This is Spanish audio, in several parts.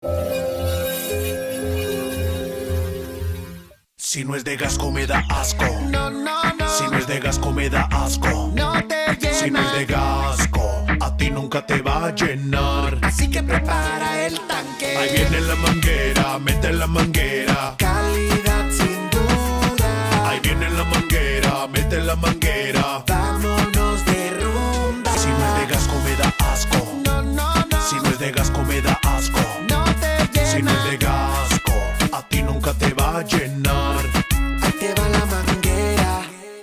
Si no es de Gasco me da asco. No, no, no. Si no es de Gasco me da asco. No te llena. Si no es de Gasco, a ti nunca te va a llenar. Así que prepara el tanque. Ahí viene la manguera, mete la manguera. Calidad sin duda. Ahí viene la manguera, mete la manguera. Vámonos de rumba. Si no es de Gasco me da asco. No, no, no. Si no es de Gasco me da asco. No te llena. Si no es de Gasco, a ti nunca te va a llenar. Ahí te va la manguera.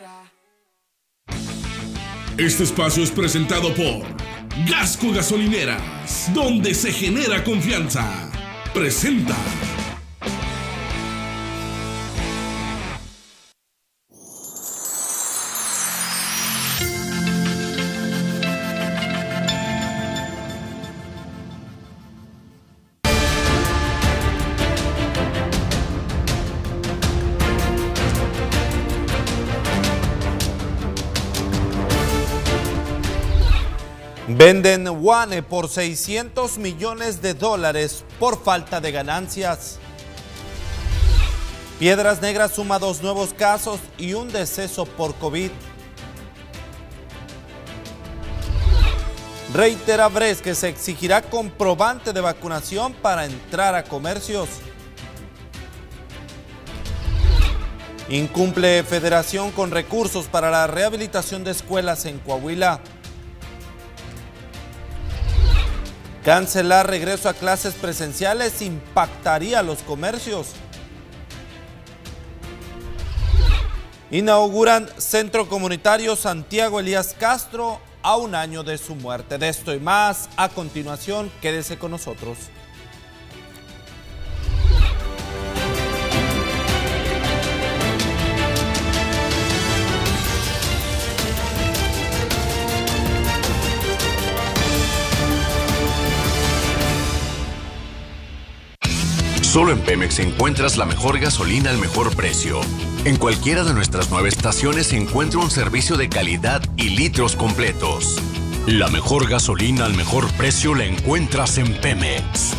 Este espacio es presentado por Gasco Gasolineras, donde se genera confianza. Presenta. Venden One por $600 millones por falta de ganancias. Piedras Negras suma 2 nuevos casos y un deceso por COVID. Reitera Bres que se exigirá comprobante de vacunación para entrar a comercios. Incumple Federación con recursos para la rehabilitación de escuelas en Coahuila. Cancelar regreso a clases presenciales impactaría a los comercios. Inauguran Centro Comunitario Santiago Elías Castro a 1 año de su muerte. De esto y más, a continuación, quédese con nosotros. Solo en Pemex encuentras la mejor gasolina al mejor precio. En cualquiera de nuestras 9 estaciones se encuentra un servicio de calidad y litros completos. La mejor gasolina al mejor precio la encuentras en Pemex.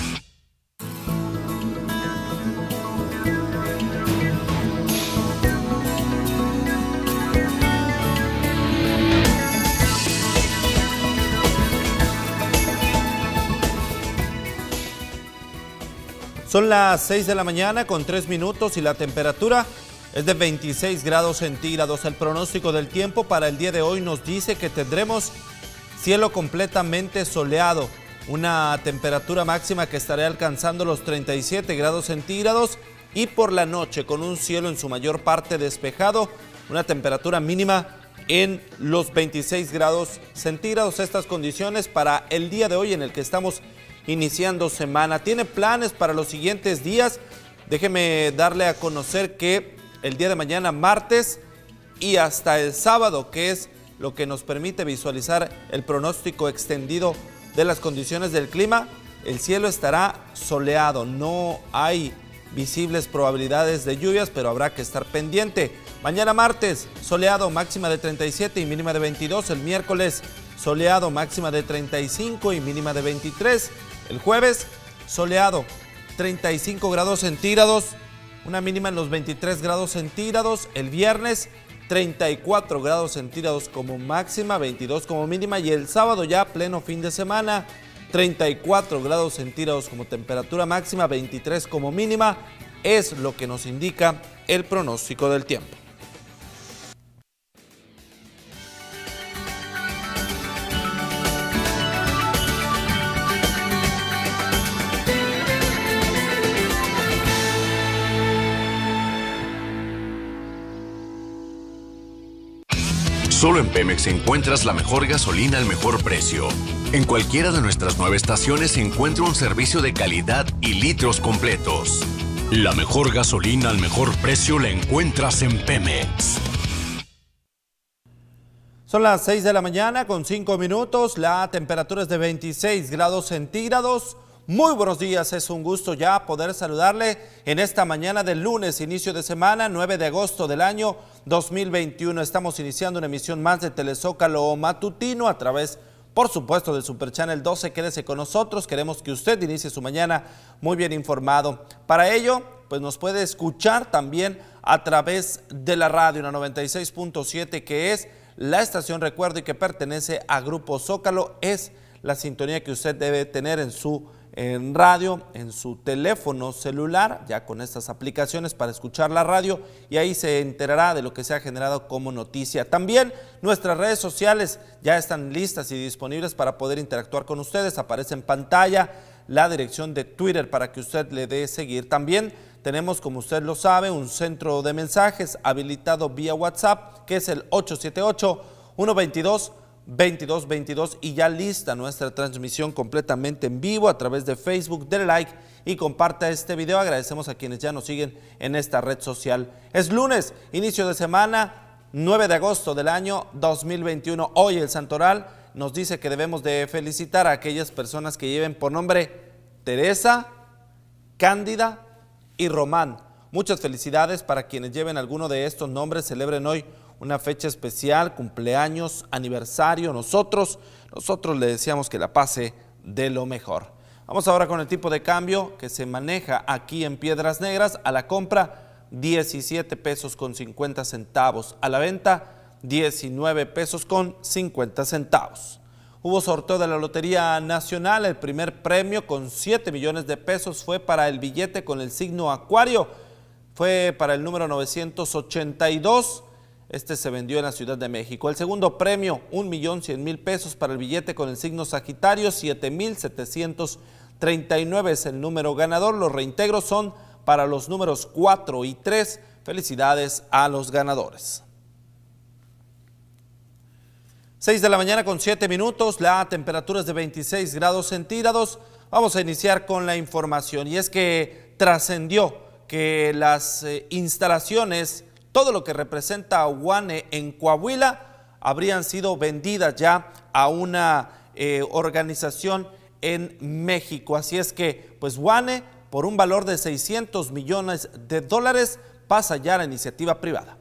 Son las 6 de la mañana con 3 minutos y la temperatura es de 26 grados centígrados. El pronóstico del tiempo para el día de hoy nos dice que tendremos cielo completamente soleado, una temperatura máxima que estará alcanzando los 37 grados centígrados y por la noche con un cielo en su mayor parte despejado, una temperatura mínima en los 26 grados centígrados. Estas condiciones para el día de hoy en el que estamos iniciando semana. ¿Tiene planes para los siguientes días? Déjeme darle a conocer que el día de mañana, martes, y hasta el sábado, que es lo que nos permite visualizar el pronóstico extendido de las condiciones del clima, el cielo estará soleado. No hay visibles probabilidades de lluvias, pero habrá que estar pendiente. Mañana martes, soleado, máxima de 37 y mínima de 22. El miércoles, soleado, máxima de 35 y mínima de 23. El jueves, soleado, 35 grados centígrados, una mínima en los 23 grados centígrados. El viernes, 34 grados centígrados como máxima, 22 como mínima. Y el sábado, ya pleno fin de semana, 34 grados centígrados como temperatura máxima, 23 como mínima. Es lo que nos indica el pronóstico del tiempo. Solo en Pemex encuentras la mejor gasolina al mejor precio. En cualquiera de nuestras 9 estaciones se encuentra un servicio de calidad y litros completos. La mejor gasolina al mejor precio la encuentras en Pemex. Son las 6 de la mañana con 5 minutos, la temperatura es de 26 grados centígrados. Muy buenos días, es un gusto ya poder saludarle en esta mañana del lunes, inicio de semana, 9 de agosto del año 2021. Estamos iniciando una emisión más de Telezócalo Matutino a través por supuesto, del Super Channel 12. Quédese con nosotros, queremos que usted inicie su mañana muy bien informado. Para ello, pues nos puede escuchar también a través de la radio, la 96.7, que es la estación, recuerdo, y que pertenece a Grupo Zócalo. Es la sintonía que usted debe tener en su radio, en su teléfono celular, ya con estas aplicaciones para escuchar la radio, y ahí se enterará de lo que se ha generado como noticia. También nuestras redes sociales ya están listas y disponibles para poder interactuar con ustedes. Aparece en pantalla la dirección de Twitter para que usted le dé seguir. También tenemos, como usted lo sabe, un centro de mensajes habilitado vía WhatsApp, que es el 878-122-2222, y ya lista nuestra transmisión completamente en vivo a través de Facebook. Dele like y comparta este video. Agradecemos a quienes ya nos siguen en esta red social. Es lunes, inicio de semana, 9 de agosto del año 2021. Hoy el Santoral nos dice que debemos de felicitar a aquellas personas que lleven por nombre Teresa, Cándida y Román. Muchas felicidades para quienes lleven alguno de estos nombres, celebren hoy una fecha especial, cumpleaños, aniversario. Nosotros le deseamos que la pase de lo mejor. Vamos ahora con el tipo de cambio que se maneja aquí en Piedras Negras. A la compra, 17 pesos con 50 centavos. A la venta, 19 pesos con 50 centavos. Hubo sorteo de la Lotería Nacional. El primer premio con 7 millones de pesos fue para el billete con el signo Acuario. Fue para el número 982. Este se vendió en la Ciudad de México. El segundo premio, 1.100.000 pesos para el billete con el signo Sagitario, 7.739 es el número ganador. Los reintegros son para los números 4 y 3. Felicidades a los ganadores. 6 de la mañana con 7 minutos, la temperatura es de 26 grados centígrados. Vamos a iniciar con la información, y es que trascendió que las instalaciones, todo lo que representa Guane en Coahuila, habrían sido vendidas ya a una organización en México. Así es que, pues Guane, por un valor de 600 millones de dólares, pasa ya a la iniciativa privada.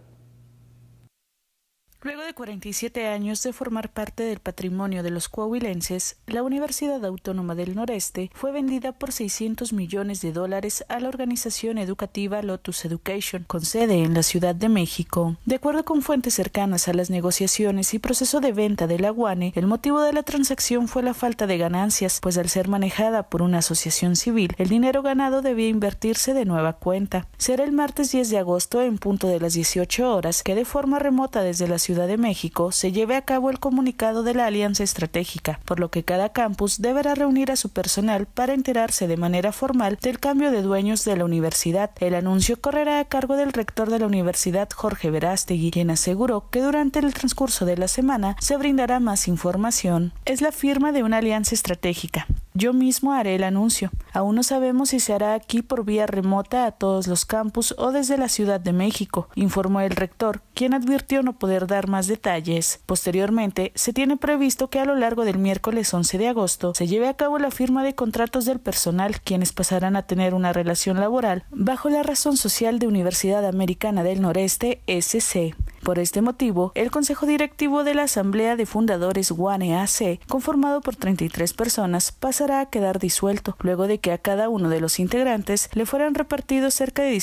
Luego de 47 años de formar parte del patrimonio de los coahuilenses, la Universidad Autónoma del Noreste fue vendida por 600 millones de dólares a la organización educativa Lotus Education, con sede en la Ciudad de México. De acuerdo con fuentes cercanas a las negociaciones y proceso de venta de la UANE, el motivo de la transacción fue la falta de ganancias, pues al ser manejada por una asociación civil, el dinero ganado debía invertirse de nueva cuenta. Será el martes 10 de agosto, en punto de las 18 horas, que de forma remota desde la Ciudad de México se lleve a cabo el comunicado de la alianza estratégica, por lo que cada campus deberá reunir a su personal para enterarse de manera formal del cambio de dueños de la universidad. El anuncio correrá a cargo del rector de la universidad, Jorge Verástegui, quien aseguró que durante el transcurso de la semana se brindará más información. Es la firma de una alianza estratégica. Yo mismo haré el anuncio. Aún no sabemos si se hará aquí por vía remota a todos los campus o desde la Ciudad de México, informó el rector, quien advirtió no poder dar más detalles. Posteriormente, se tiene previsto que a lo largo del miércoles 11 de agosto se lleve a cabo la firma de contratos del personal, quienes pasarán a tener una relación laboral bajo la razón social de Universidad Americana del Noreste, SC. Por este motivo, el Consejo Directivo de la Asamblea de Fundadores Guane AC, conformado por 33 personas, pasará a quedar disuelto, luego de que a cada uno de los integrantes le fueran repartidos cerca de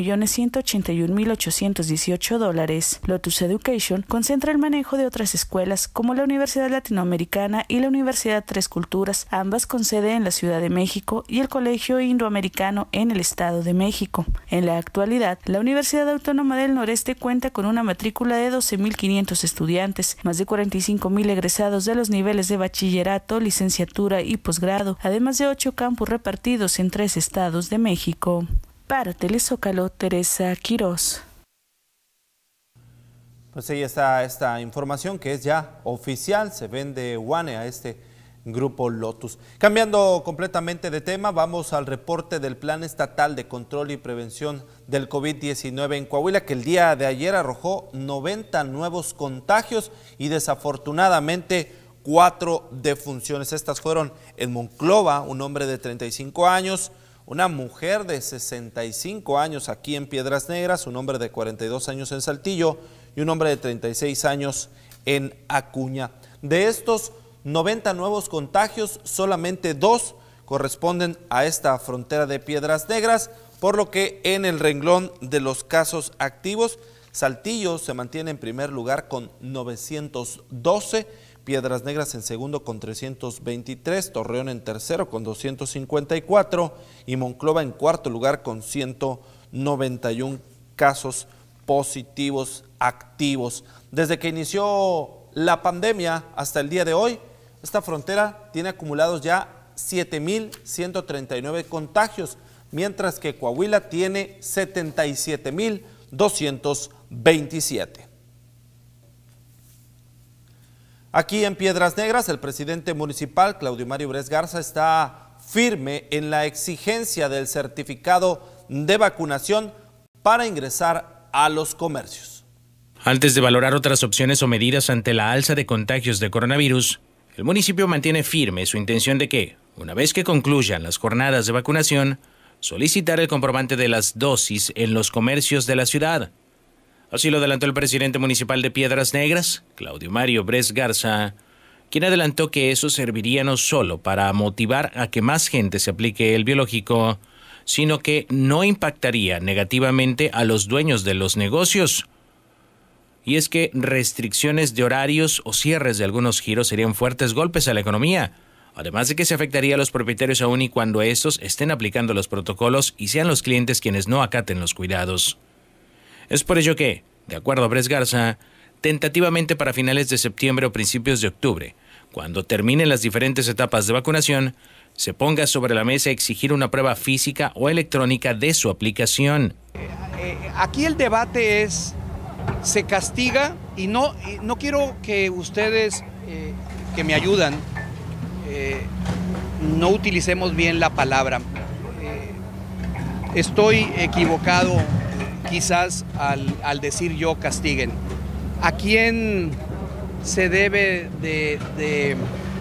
18.181.818 dólares. Lotus Education concentra el manejo de otras escuelas, como la Universidad Latinoamericana y la Universidad Tres Culturas, ambas con sede en la Ciudad de México, y el Colegio Indoamericano en el Estado de México. En la actualidad, la Universidad Autónoma del Noreste cuenta con una matrícula de 12.500 estudiantes, más de 45.000 egresados de los niveles de bachillerato, licenciatura y posgrado, además de 8 campus repartidos en 3 estados de México. Para Telezócalo, Teresa Quirós. Pues ahí está esta información que es ya oficial, se vende Guane a este Grupo Lotus. Cambiando completamente de tema, vamos al reporte del Plan Estatal de Control y Prevención del COVID-19 en Coahuila, que el día de ayer arrojó 90 nuevos contagios y desafortunadamente 4 defunciones. Estas fueron en Monclova, un hombre de 35 años, una mujer de 65 años aquí en Piedras Negras, un hombre de 42 años en Saltillo y un hombre de 36 años en Acuña. De estos, 90 nuevos contagios, solamente 2 corresponden a esta frontera de Piedras Negras, por lo que en el renglón de los casos activos, Saltillo se mantiene en primer lugar con 912, Piedras Negras en segundo con 323, Torreón en tercero con 254 y Monclova en cuarto lugar con 191 casos positivos activos. Desde que inició la pandemia hasta el día de hoy, esta frontera tiene acumulados ya 7.139 contagios, mientras que Coahuila tiene 77.227. Aquí en Piedras Negras, el presidente municipal, Claudio Mario Bres Garza, está firme en la exigencia del certificado de vacunación para ingresar a los comercios. Antes de valorar otras opciones o medidas ante la alza de contagios de coronavirus, el municipio mantiene firme su intención de que, una vez que concluyan las jornadas de vacunación, solicitar el comprobante de las dosis en los comercios de la ciudad. Así lo adelantó el presidente municipal de Piedras Negras, Claudio Mario Bres Garza, quien adelantó que eso serviría no solo para motivar a que más gente se aplique el biológico, sino que no impactaría negativamente a los dueños de los negocios. Y es que restricciones de horarios o cierres de algunos giros serían fuertes golpes a la economía, además de que se afectaría a los propietarios aún y cuando estos estén aplicando los protocolos y sean los clientes quienes no acaten los cuidados. Es por ello que, de acuerdo a Bres Garza, tentativamente para finales de septiembre o principios de octubre, cuando terminen las diferentes etapas de vacunación, se ponga sobre la mesa exigir una prueba física o electrónica de su aplicación. Aquí el debate es, se castiga y no quiero que ustedes que me ayudan, no utilicemos bien la palabra. Estoy equivocado quizás al decir yo castiguen. ¿A quién se debe de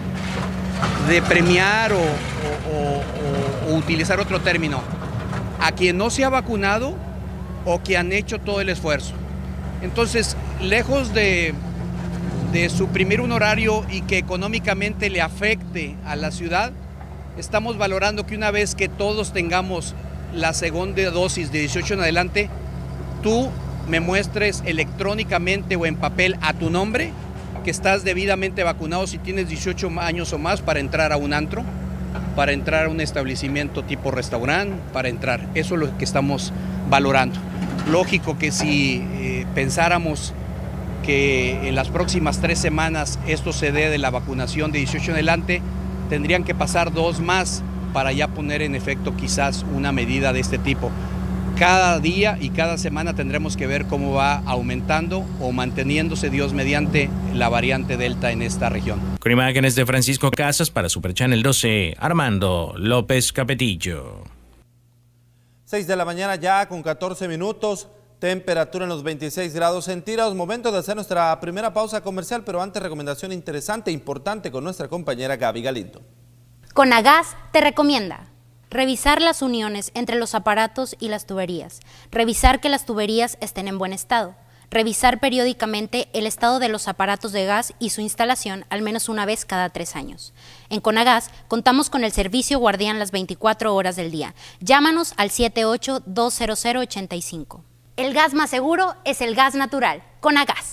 premiar o utilizar otro término? ¿A quien no se ha vacunado o que han hecho todo el esfuerzo? Entonces, lejos de suprimir un horario y que económicamente le afecte a la ciudad, estamos valorando que una vez que todos tengamos la segunda dosis de 18 en adelante, tú me muestres electrónicamente o en papel a tu nombre que estás debidamente vacunado si tienes 18 años o más para entrar a un antro, para entrar a un establecimiento tipo restaurante, para entrar. Eso es lo que estamos valorando. Lógico que si pensáramos que en las próximas 3 semanas esto se dé de la vacunación de 18 en adelante, tendrían que pasar 2 más para ya poner en efecto quizás una medida de este tipo. Cada día y cada semana tendremos que ver cómo va aumentando o manteniéndose, Dios mediante, la variante Delta en esta región. Con imágenes de Francisco Casas para Super Channel 12, Armando López Capetillo. 6 de la mañana ya con 14 minutos, temperatura en los 26 grados centígrados. Momento de hacer nuestra primera pausa comercial, pero antes recomendación interesante e importante con nuestra compañera Gaby Galindo. Conagas te recomienda revisar las uniones entre los aparatos y las tuberías, revisar que las tuberías estén en buen estado, revisar periódicamente el estado de los aparatos de gas y su instalación al menos una vez cada 3 años. En Conagas contamos con el servicio guardián las 24 horas del día. Llámanos al 78-200-85. El gas más seguro es el gas natural. Conagas.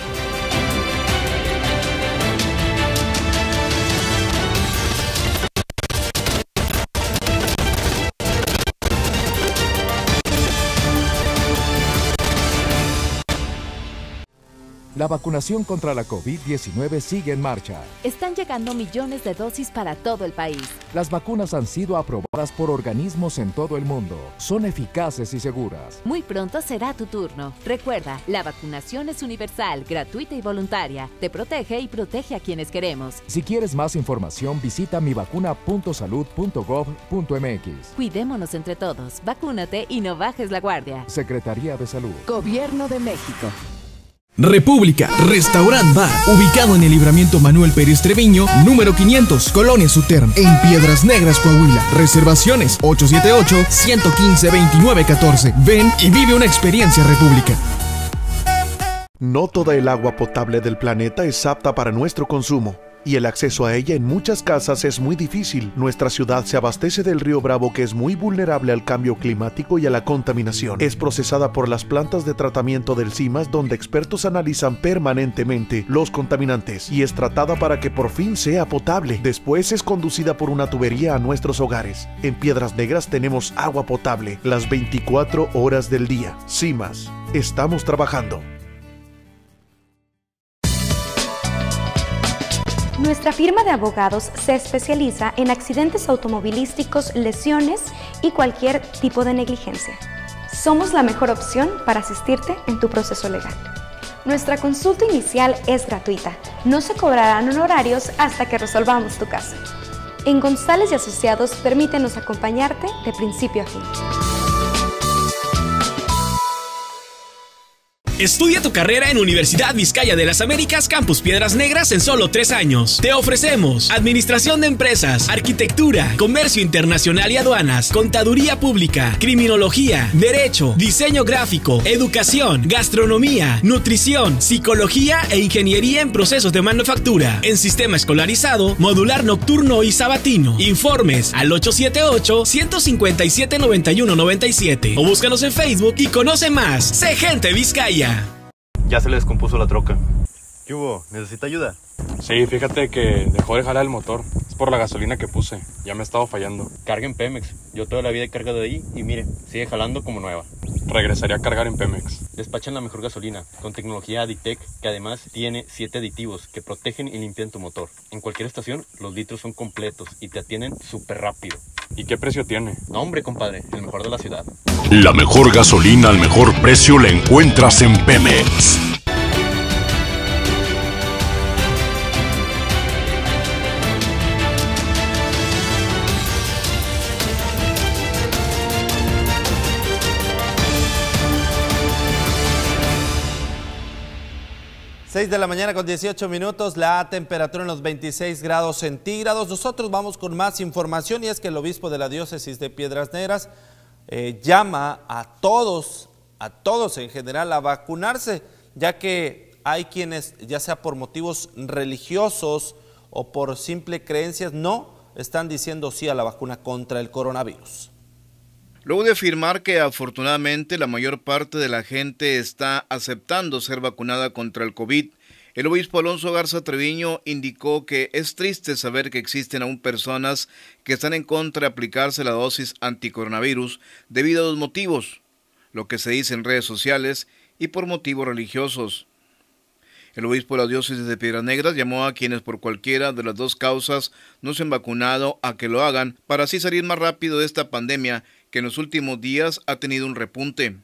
La vacunación contra la COVID-19 sigue en marcha. Están llegando millones de dosis para todo el país. Las vacunas han sido aprobadas por organismos en todo el mundo. Son eficaces y seguras. Muy pronto será tu turno. Recuerda, la vacunación es universal, gratuita y voluntaria. Te protege y protege a quienes queremos. Si quieres más información, visita mivacuna.salud.gov.mx. Cuidémonos entre todos. Vacúnate y no bajes la guardia. Secretaría de Salud. Gobierno de México. República, Restaurant Bar, ubicado en el Libramiento Manuel Pérez Treviño, número 500, Colonia Suterm, en Piedras Negras, Coahuila. Reservaciones 878-115-2914. Ven y vive una experiencia República. No toda el agua potable del planeta es apta para nuestro consumo. y el acceso a ella en muchas casas es muy difícil. Nuestra ciudad se abastece del río Bravo, que es muy vulnerable al cambio climático y a la contaminación. Es procesada por las plantas de tratamiento del CIMAS, donde expertos analizan permanentemente los contaminantes, y es tratada para que por fin sea potable. Después es conducida por una tubería a nuestros hogares. En Piedras Negras tenemos agua potable las 24 horas del día. CIMAS, estamos trabajando. Nuestra firma de abogados se especializa en accidentes automovilísticos, lesiones y cualquier tipo de negligencia. Somos la mejor opción para asistirte en tu proceso legal. Nuestra consulta inicial es gratuita. No se cobrarán honorarios hasta que resolvamos tu caso. En González y Asociados, permítenos acompañarte de principio a fin. Estudia tu carrera en Universidad Vizcaya de las Américas Campus Piedras Negras en solo 3 años. Te ofrecemos Administración de Empresas, Arquitectura, Comercio Internacional y Aduanas, Contaduría Pública, Criminología, Derecho, Diseño Gráfico, Educación, Gastronomía, Nutrición, Psicología e Ingeniería en Procesos de Manufactura, en Sistema Escolarizado, Modular Nocturno y Sabatino. Informes al 878-157-9197 o búscanos en Facebook y conoce más. Sé Gente Vizcaya. Ya se le descompuso la troca. ¿Qué hubo? ¿Necesita ayuda? Sí, fíjate que dejó de jalar el motor. Es por la gasolina que puse. Ya me ha estado fallando. Carga en Pemex. Yo toda la vida he cargado de ahí y mire, sigue jalando como nueva. Regresaría a cargar en Pemex. Despachan la mejor gasolina, con tecnología Aditec, que además tiene 7 aditivos que protegen y limpian tu motor. En cualquier estación, los litros son completos y te atienden súper rápido. ¿Y qué precio tiene? No, hombre, compadre, el mejor de la ciudad. La mejor gasolina al mejor precio la encuentras en Pemex. Seis de la mañana con 18 minutos, la temperatura en los 26 grados centígrados. Nosotros vamos con más información, y es que el obispo de la diócesis de Piedras Negras llama a todos en general a vacunarse, ya que hay quienes, ya sea por motivos religiosos o por simple creencias, no están diciendo sí a la vacuna contra el coronavirus. Luego de afirmar que afortunadamente la mayor parte de la gente está aceptando ser vacunada contra el COVID, el obispo Alonso Garza Treviño indicó que es triste saber que existen aún personas que están en contra de aplicarse la dosis anticoronavirus debido a 2 motivos, lo que se dice en redes sociales y por motivos religiosos. El obispo de la diócesis de Piedras Negras llamó a quienes por cualquiera de las 2 causas no se han vacunado a que lo hagan para así salir más rápido de esta pandemia que en los últimos días ha tenido un repunte.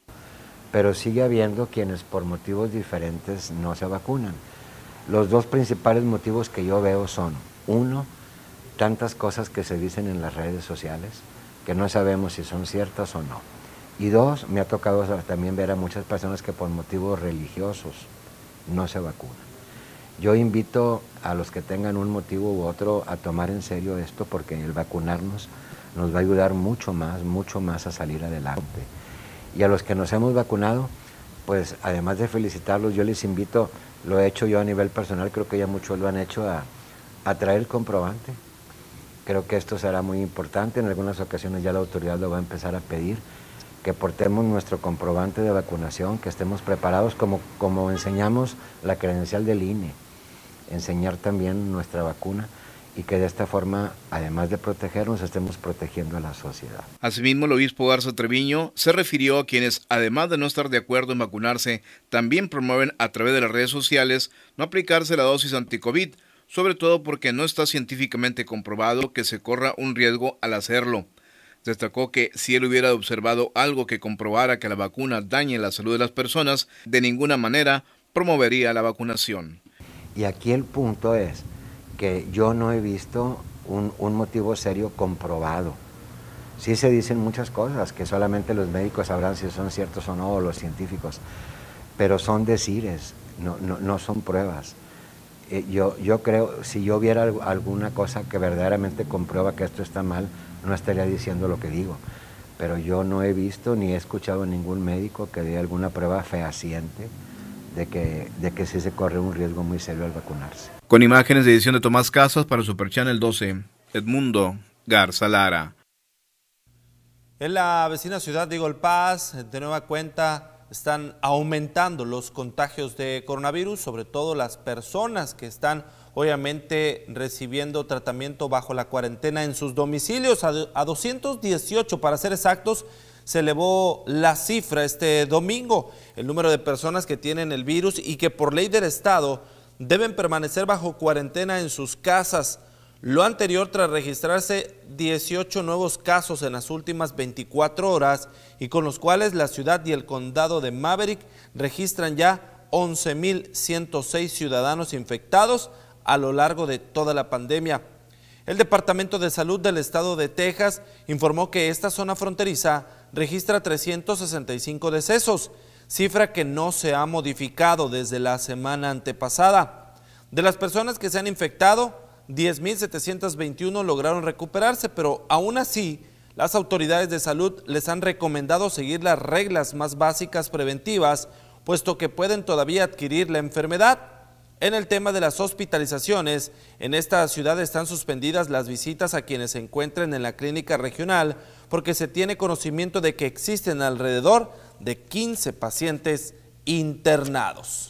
Pero sigue habiendo quienes por motivos diferentes no se vacunan. Los 2 principales motivos que yo veo son, 1, tantas cosas que se dicen en las redes sociales que no sabemos si son ciertas o no. Y 2, me ha tocado también ver a muchas personas que por motivos religiosos no se vacunan. Yo invito a los que tengan un motivo u otro a tomar en serio esto, porque el vacunarnos nos va a ayudar mucho más a salir adelante. Y a los que nos hemos vacunado, pues además de felicitarlos, yo les invito, lo he hecho yo a nivel personal, creo que ya muchos lo han hecho, a traer el comprobante. Creo que esto será muy importante, en algunas ocasiones ya la autoridad lo va a empezar a pedir, que portemos nuestro comprobante de vacunación, que estemos preparados como enseñamos la credencial del INE, enseñar también nuestra vacuna, y que de esta forma, además de protegernos, estemos protegiendo a la sociedad. Asimismo, el obispo Garza Treviño se refirió a quienes, además de no estar de acuerdo en vacunarse, también promueven a través de las redes sociales no aplicarse la dosis anti-COVID, sobre todo porque no está científicamente comprobado que se corra un riesgo al hacerlo. Destacó que si él hubiera observado algo que comprobara que la vacuna dañe la salud de las personas, de ninguna manera promovería la vacunación. Y aquí el punto es que yo no he visto un motivo serio comprobado. Sí se dicen muchas cosas que solamente los médicos sabrán si son ciertos o no, o los científicos, pero son decires, no son pruebas. Yo creo, si yo viera alguna cosa que verdaderamente comprueba que esto está mal, no estaría diciendo lo que digo, pero yo no he visto ni he escuchado a ningún médico que dé alguna prueba fehaciente de que sí se corre un riesgo muy serio al vacunarse. Con imágenes de edición de Tomás Casas para Super Channel 12, Edmundo Garza Lara. En la vecina ciudad de Eagle Pass, de nueva cuenta, están aumentando los contagios de coronavirus, sobre todo las personas que están obviamente recibiendo tratamiento bajo la cuarentena en sus domicilios. A 218 para ser exactos, se elevó la cifra este domingo, el número de personas que tienen el virus y que por ley del Estado deben permanecer bajo cuarentena en sus casas. Lo anterior tras registrarse 18 nuevos casos en las últimas 24 horas y con los cuales la ciudad y el condado de Maverick registran ya 11.106 ciudadanos infectados a lo largo de toda la pandemia. El Departamento de Salud del Estado de Texas informó que esta zona fronteriza registra 365 decesos, cifra que no se ha modificado desde la semana antepasada. De las personas que se han infectado, 10.721 lograron recuperarse, pero aún así, las autoridades de salud les han recomendado seguir las reglas más básicas preventivas, puesto que pueden todavía adquirir la enfermedad. En el tema de las hospitalizaciones, en esta ciudad están suspendidas las visitas a quienes se encuentren en la clínica regional, porque se tiene conocimiento de que existen alrededor de 15 pacientes internados.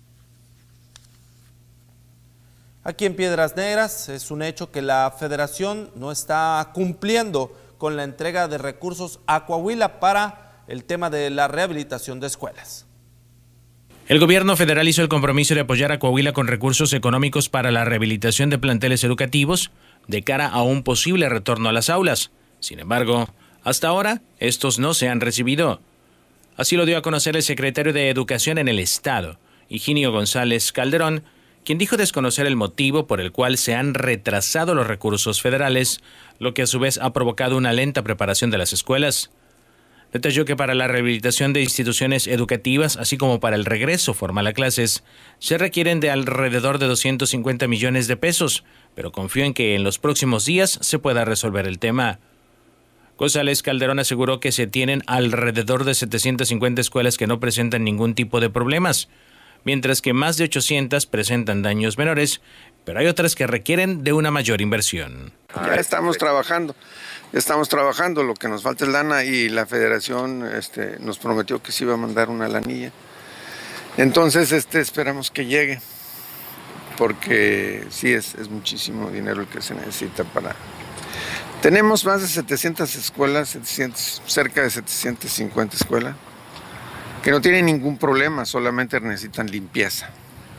Aquí en Piedras Negras es un hecho que la Federación no está cumpliendo con la entrega de recursos a Coahuila para el tema de la rehabilitación de escuelas. El gobierno federal hizo el compromiso de apoyar a Coahuila con recursos económicos para la rehabilitación de planteles educativos de cara a un posible retorno a las aulas. Sin embargo, hasta ahora estos no se han recibido. Así lo dio a conocer el secretario de Educación en el Estado, Higinio González Calderón, quien dijo desconocer el motivo por el cual se han retrasado los recursos federales, lo que a su vez ha provocado una lenta preparación de las escuelas. Detalló que para la rehabilitación de instituciones educativas, así como para el regreso formal a clases, se requieren de alrededor de 250 millones de pesos, pero confío en que en los próximos días se pueda resolver el tema. González Calderón aseguró que se tienen alrededor de 750 escuelas que no presentan ningún tipo de problemas, mientras que más de 800 presentan daños menores, pero hay otras que requieren de una mayor inversión. Ya estamos trabajando, lo que nos falta es lana y la federación nos prometió que se iba a mandar una lanilla. Entonces esperamos que llegue, porque sí es muchísimo dinero el que se necesita para... Tenemos más de 700 escuelas, cerca de 750 escuelas, que no tienen ningún problema, solamente necesitan limpieza.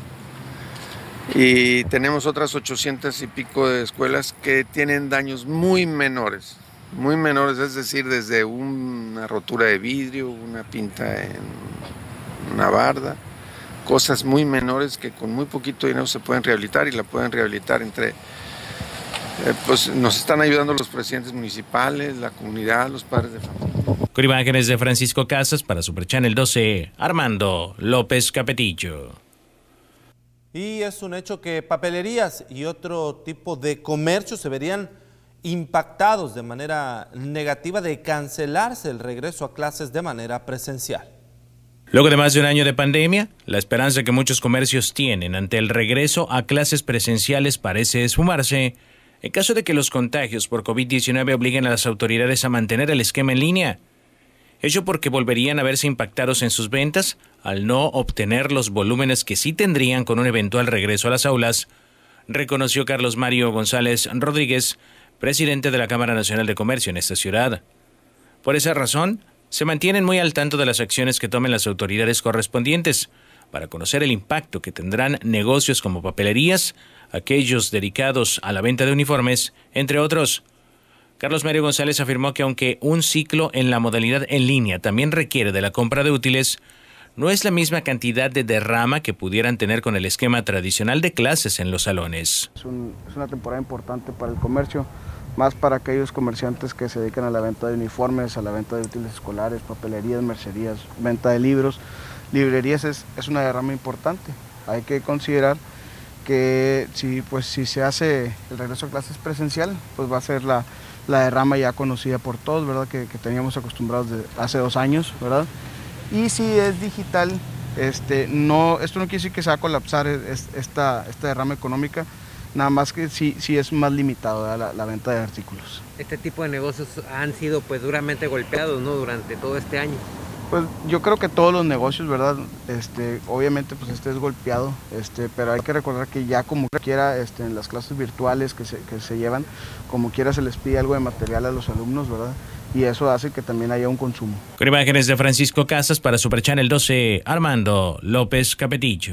Y tenemos otras 800 y pico de escuelas que tienen daños muy menores, es decir, desde una rotura de vidrio, una pinta en una barda, cosas muy menores que con muy poquito dinero se pueden rehabilitar y la pueden rehabilitar entre... pues nos están ayudando los presidentes municipales, la comunidad, los padres de familia. Con imágenes de Francisco Casas para Super Channel 12, Armando López Capetillo. Y es un hecho que papelerías y otro tipo de comercio se verían impactados de manera negativa de cancelarse el regreso a clases de manera presencial. Luego de más de un año de pandemia, la esperanza que muchos comercios tienen ante el regreso a clases presenciales parece esfumarse en caso de que los contagios por COVID-19 obliguen a las autoridades a mantener el esquema en línea. Ello porque volverían a verse impactados en sus ventas al no obtener los volúmenes que sí tendrían con un eventual regreso a las aulas, reconoció Carlos Mario González Rodríguez, presidente de la Cámara Nacional de Comercio en esta ciudad. Por esa razón, se mantienen muy al tanto de las acciones que tomen las autoridades correspondientes para conocer el impacto que tendrán negocios como papelerías, aquellos dedicados a la venta de uniformes, entre otros. Carlos Mario González afirmó que aunque un ciclo en la modalidad en línea también requiere de la compra de útiles, no es la misma cantidad de derrama que pudieran tener con el esquema tradicional de clases en los salones. Es una temporada importante para el comercio, más para aquellos comerciantes que se dedican a la venta de uniformes, a la venta de útiles escolares, papelerías, mercerías, venta de libros. Librerías es una derrama importante. Hay que considerar que si se hace el regreso a clases presencial, pues va a ser la derrama ya conocida por todos, ¿verdad? Que teníamos acostumbrados de hace 2 años, ¿verdad? Y si es digital, esto no quiere decir que se va a colapsar esta derrama económica, nada más que sí es más limitado la venta de artículos. Este tipo de negocios han sido pues duramente golpeados, ¿no?, durante todo este año. Pues yo creo que todos los negocios, ¿verdad? Obviamente pues es golpeado, pero hay que recordar que ya como quiera, en las clases virtuales que se llevan, como quiera se les pide algo de material a los alumnos, ¿verdad? Y eso hace que también haya un consumo. Con imágenes de Francisco Casas para Super Channel 12, Armando López Capetillo.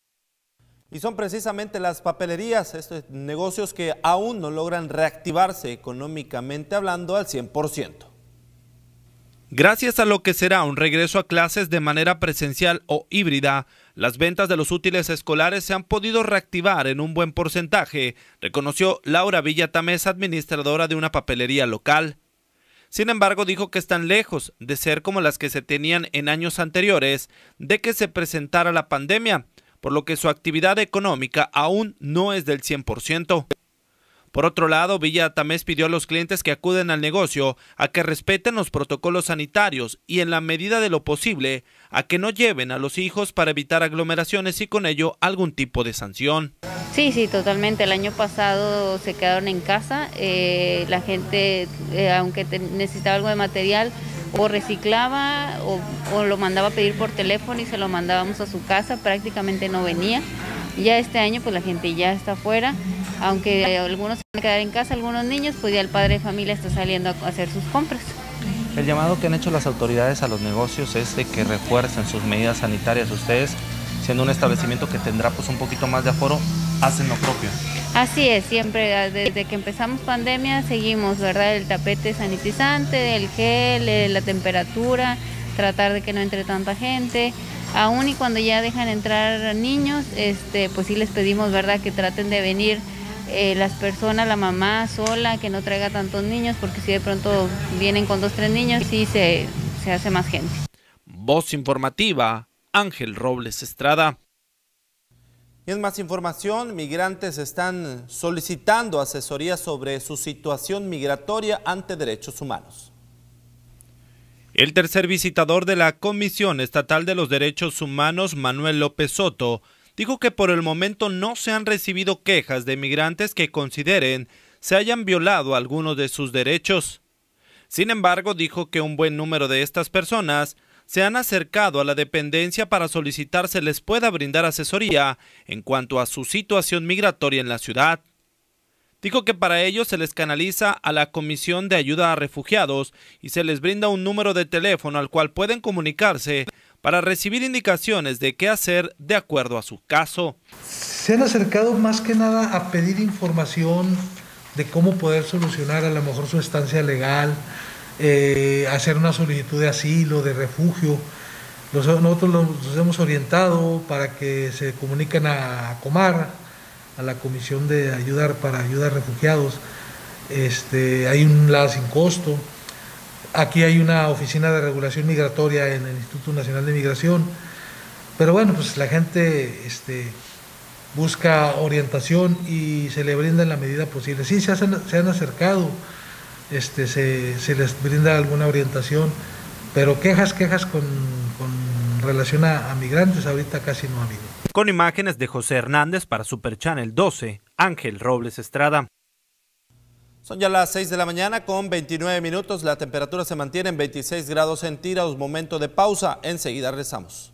Y son precisamente las papelerías, estos negocios que aún no logran reactivarse económicamente hablando al 100%. Gracias a lo que será un regreso a clases de manera presencial o híbrida, las ventas de los útiles escolares se han podido reactivar en un buen porcentaje, reconoció Laura Villatamés, administradora de una papelería local. Sin embargo, dijo que están lejos de ser como las que se tenían en años anteriores de que se presentara la pandemia, por lo que su actividad económica aún no es del 100%. Por otro lado, Villatamés pidió a los clientes que acuden al negocio a que respeten los protocolos sanitarios y en la medida de lo posible a que no lleven a los hijos para evitar aglomeraciones y con ello algún tipo de sanción. Sí, totalmente. El año pasado se quedaron en casa, la gente, aunque necesitaba algo de material, o reciclaba o lo mandaba a pedir por teléfono y se lo mandábamos a su casa, prácticamente no venía. Ya este año pues la gente ya está afuera, aunque algunos se van a quedar en casa, algunos niños, pues ya el padre de familia está saliendo a hacer sus compras. El llamado que han hecho las autoridades a los negocios es de que refuercen sus medidas sanitarias. Ustedes, siendo un establecimiento que tendrá pues un poquito más de aforo, hacen lo propio. Así es, siempre desde que empezamos pandemia seguimos, ¿verdad? El tapete sanitizante, el gel, la temperatura, tratar de que no entre tanta gente. Aún y cuando ya dejan entrar niños, pues sí les pedimos, ¿verdad?, que traten de venir las personas, la mamá sola, que no traiga tantos niños, porque si de pronto vienen con 2 o 3 niños, sí se hace más gente. Voz informativa, Ángel Robles Estrada. Y en más información, migrantes están solicitando asesoría sobre su situación migratoria ante derechos humanos. El tercer visitador de la Comisión Estatal de los Derechos Humanos, Manuel López Soto, dijo que por el momento no se han recibido quejas de migrantes que consideren se hayan violado algunos de sus derechos. Sin embargo, dijo que un buen número de estas personas se han acercado a la dependencia para solicitar se les pueda brindar asesoría en cuanto a su situación migratoria en la ciudad. Dijo que para ello se les canaliza a la Comisión de Ayuda a Refugiados y se les brinda un número de teléfono al cual pueden comunicarse para recibir indicaciones de qué hacer de acuerdo a su caso. Se han acercado más que nada a pedir información de cómo poder solucionar a lo mejor su estancia legal, hacer una solicitud de asilo, de refugio. Nosotros los hemos orientado para que se comuniquen a Comar, a la Comisión de Ayuda para Ayuda a Refugiados. Hay un LAD sin costo. Aquí hay una oficina de regulación migratoria en el Instituto Nacional de Migración. Pero bueno, pues la gente busca orientación y se le brinda en la medida posible. Sí, se han acercado, se les brinda alguna orientación, pero quejas con relación a migrantes ahorita casi no ha habido. Con imágenes de José Hernández para Super Channel 12, Ángel Robles Estrada. Son ya las 6 de la mañana con 29 minutos, la temperatura se mantiene en 26 grados centígrados, momento de pausa, enseguida regresamos.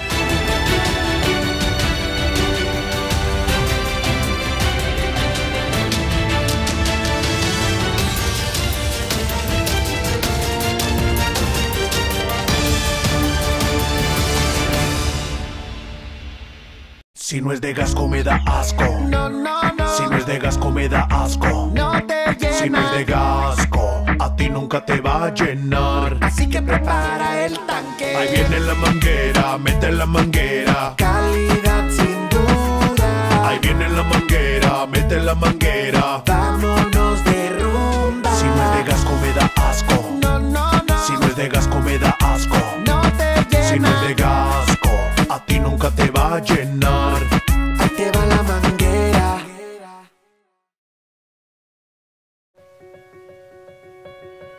Si no es de Gasco me da asco. Si no es de Gasco me da asco. Si no es de Gasco, a ti nunca te va a llenar. Así que prepara el tanque. Ahí viene la manguera, mete la manguera. Calidad sin duda. Ahí viene la manguera, mete la manguera. Vámonos de rumba. Si no es de Gasco me da asco. Si no es de Gasco me da asco. Si no es de Gasco, a ti nunca te va a llenar. Ahí te va la manguera.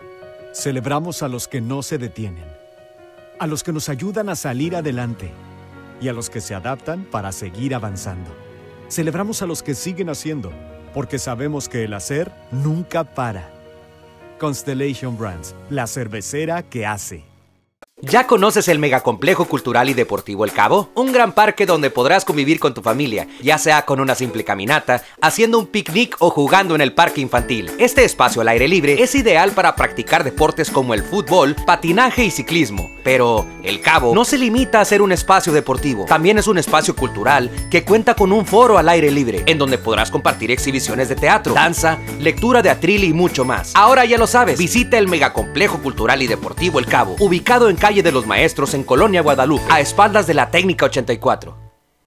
Celebramos a los que no se detienen, a los que nos ayudan a salir adelante, y a los que se adaptan para seguir avanzando. Celebramos a los que siguen haciendo, porque sabemos que el hacer nunca para. Constellation Brands, la cervecera que hace. ¿Ya conoces el Megacomplejo Cultural y Deportivo El Cabo? Un gran parque donde podrás convivir con tu familia, ya sea con una simple caminata, haciendo un picnic o jugando en el parque infantil. Este espacio al aire libre es ideal para practicar deportes como el fútbol, patinaje y ciclismo. Pero El Cabo no se limita a ser un espacio deportivo, también es un espacio cultural que cuenta con un foro al aire libre, en donde podrás compartir exhibiciones de teatro, danza, lectura de atril y mucho más. Ahora ya lo sabes, visita el Megacomplejo Cultural y Deportivo El Cabo, ubicado en Calle de los Maestros en Colonia Guadalupe, a espaldas de la Técnica 84.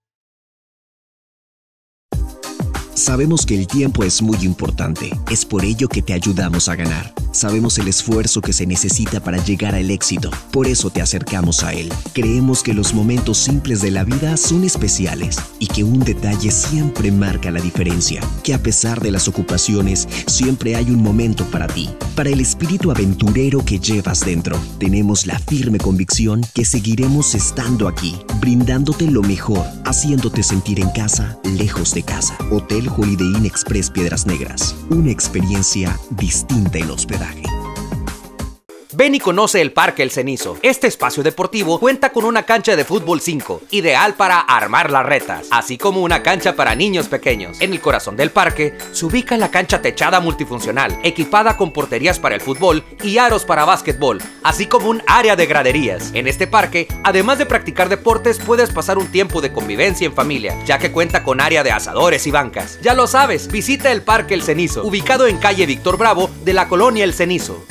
Sabemos que el tiempo es muy importante, es por ello que te ayudamos a ganar. Sabemos el esfuerzo que se necesita para llegar al éxito, por eso te acercamos a él. Creemos que los momentos simples de la vida son especiales y que un detalle siempre marca la diferencia, que a pesar de las ocupaciones, siempre hay un momento para ti, para el espíritu aventurero que llevas dentro. Tenemos la firme convicción que seguiremos estando aquí, brindándote lo mejor, haciéndote sentir en casa, lejos de casa. Hotel Holiday Inn Express Piedras Negras, una experiencia distinta en hospedaje. Ven y conoce el Parque El Cenizo. Este espacio deportivo cuenta con una cancha de fútbol 5, ideal para armar las retas, así como una cancha para niños pequeños. En el corazón del parque se ubica la cancha techada multifuncional, equipada con porterías para el fútbol y aros para básquetbol, así como un área de graderías. En este parque, además de practicar deportes, puedes pasar un tiempo de convivencia en familia, ya que cuenta con área de asadores y bancas. Ya lo sabes, visita el Parque El Cenizo, ubicado en calle Víctor Bravo de la colonia El Cenizo.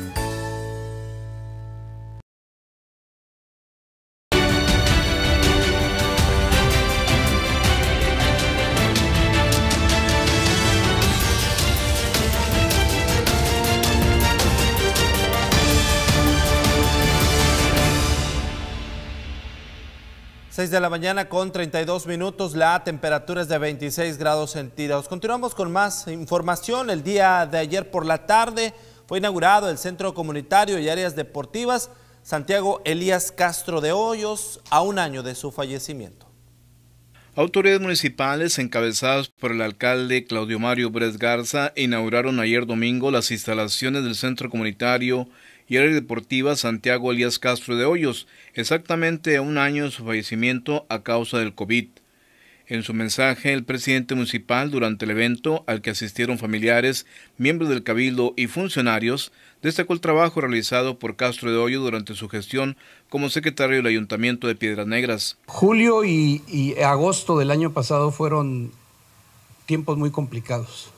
De la mañana con 32 minutos, la temperatura es de 26 grados centígrados. Continuamos con más información. El día de ayer por la tarde fue inaugurado el Centro Comunitario y Áreas Deportivas Santiago Elías Castro de Hoyos, a un año de su fallecimiento. Autoridades municipales encabezadas por el alcalde Claudio Mario Bres Garza inauguraron ayer domingo las instalaciones del Centro Comunitario y Área Deportiva Santiago Elías Castro de Hoyos, exactamente a un año de su fallecimiento a causa del COVID. En su mensaje, el presidente municipal, durante el evento al que asistieron familiares, miembros del Cabildo y funcionarios, destacó el trabajo realizado por Castro de Hoyos durante su gestión como secretario del Ayuntamiento de Piedras Negras. Julio y agosto del año pasado fueron tiempos muy complicados.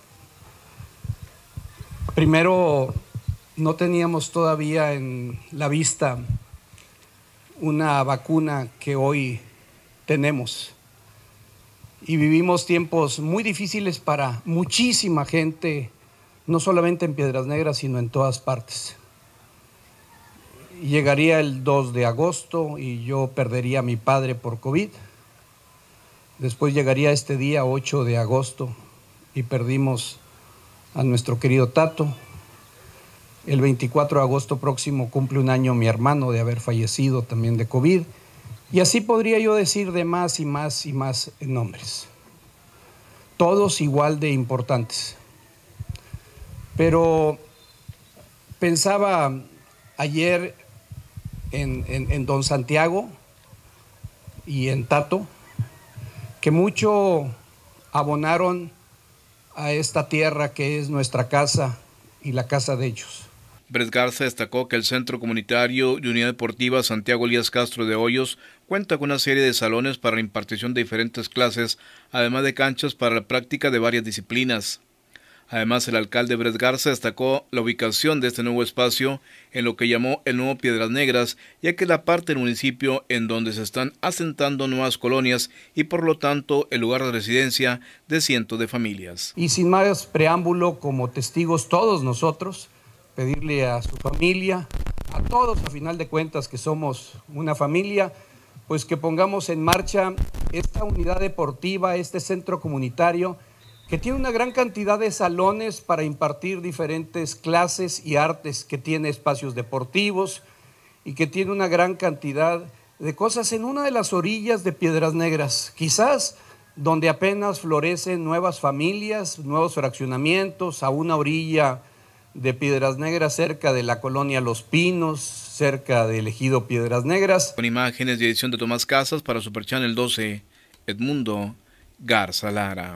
Primero, no teníamos todavía en la vista una vacuna que hoy tenemos. Y vivimos tiempos muy difíciles para muchísima gente, no solamente en Piedras Negras, sino en todas partes. Llegaría el 2 de agosto y yo perdería a mi padre por COVID. Después llegaría este día, 8 de agosto, y perdimos a nuestro querido Tato. El 24 de agosto próximo cumple un año mi hermano de haber fallecido también de COVID. Y así podría yo decir de más y más y más nombres. Todos igual de importantes. Pero pensaba ayer en don Santiago y en Tato, que mucho abonaron a esta tierra que es nuestra casa y la casa de ellos. Bres Garza destacó que el Centro Comunitario y Unidad Deportiva Santiago Elías Castro de Hoyos cuenta con una serie de salones para la impartición de diferentes clases, además de canchas para la práctica de varias disciplinas. Además, el alcalde Bres Garza destacó la ubicación de este nuevo espacio en lo que llamó el nuevo Piedras Negras, ya que es la parte del municipio en donde se están asentando nuevas colonias y por lo tanto el lugar de residencia de cientos de familias. Y sin más preámbulo, como testigos todos nosotros, pedirle a su familia, a todos a final de cuentas que somos una familia, pues que pongamos en marcha esta unidad deportiva, este centro comunitario, que tiene una gran cantidad de salones para impartir diferentes clases y artes, que tiene espacios deportivos y que tiene una gran cantidad de cosas en una de las orillas de Piedras Negras, quizás donde apenas florecen nuevas familias, nuevos fraccionamientos, a una orilla de Piedras Negras, cerca de la colonia Los Pinos, cerca del ejido Piedras Negras. Con imágenes de edición de Tomás Casas para Super Channel 12, Edmundo Garza Lara.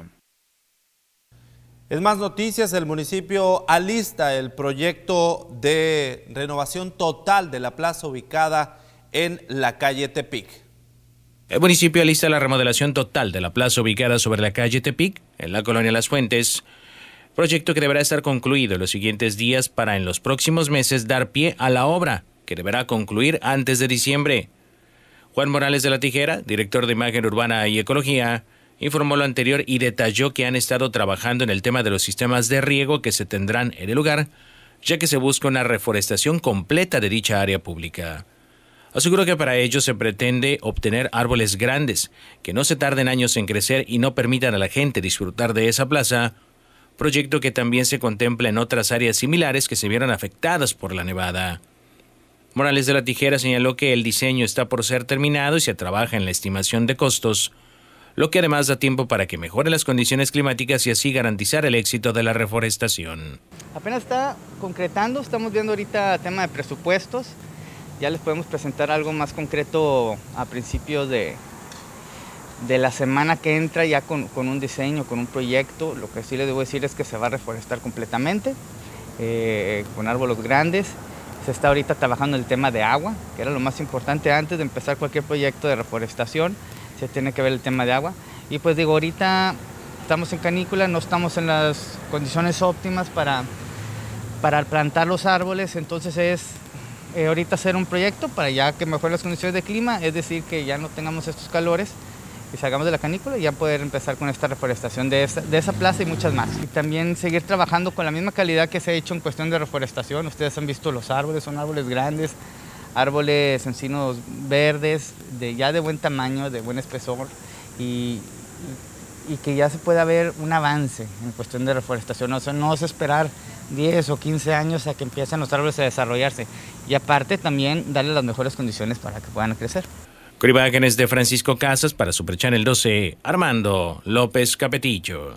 En más noticias, el municipio alista el proyecto de renovación total de la plaza ubicada en la calle Tepic. El municipio alista la remodelación total de la plaza ubicada sobre la calle Tepic, en la colonia Las Fuentes, proyecto que deberá estar concluido en los siguientes días para en los próximos meses dar pie a la obra, que deberá concluir antes de diciembre. Juan Morales de la Tijera, director de Imagen Urbana y Ecología, informó lo anterior y detalló que han estado trabajando en el tema de los sistemas de riego que se tendrán en el lugar, ya que se busca una reforestación completa de dicha área pública. Aseguró que para ello se pretende obtener árboles grandes, que no se tarden años en crecer y no permitan a la gente disfrutar de esa plaza, proyecto que también se contempla en otras áreas similares que se vieron afectadas por la nevada. Morales de la Tijera señaló que el diseño está por ser terminado y se trabaja en la estimación de costos, lo que además da tiempo para que mejoren las condiciones climáticas y así garantizar el éxito de la reforestación. Apenas está concretando, estamos viendo ahorita tema de presupuestos. Ya les podemos presentar algo más concreto a principios de la semana que entra, ya con un diseño, con un proyecto. Lo que sí les debo decir es que se va a reforestar completamente, con árboles grandes. Se está ahorita trabajando en el tema de agua, que era lo más importante antes de empezar cualquier proyecto de reforestación. Se tiene que ver el tema de agua. Y pues digo, ahorita estamos en canícula, no estamos en las condiciones óptimas para plantar los árboles, entonces es ahorita hacer un proyecto para ya que mejoren las condiciones de clima, es decir, que ya no tengamos estos calores y salgamos de la canícula y ya poder empezar con esta reforestación de esa plaza y muchas más. Y también seguir trabajando con la misma calidad que se ha hecho en cuestión de reforestación. Ustedes han visto los árboles, son árboles grandes, árboles encinos verdes, ya de buen tamaño, de buen espesor y que ya se pueda ver un avance en cuestión de reforestación. O sea, no es esperar 10 o 15 años a que empiecen los árboles a desarrollarse y aparte también darle las mejores condiciones para que puedan crecer. Con imágenes de Francisco Casas para Super Channel 12, Armando López Capetillo.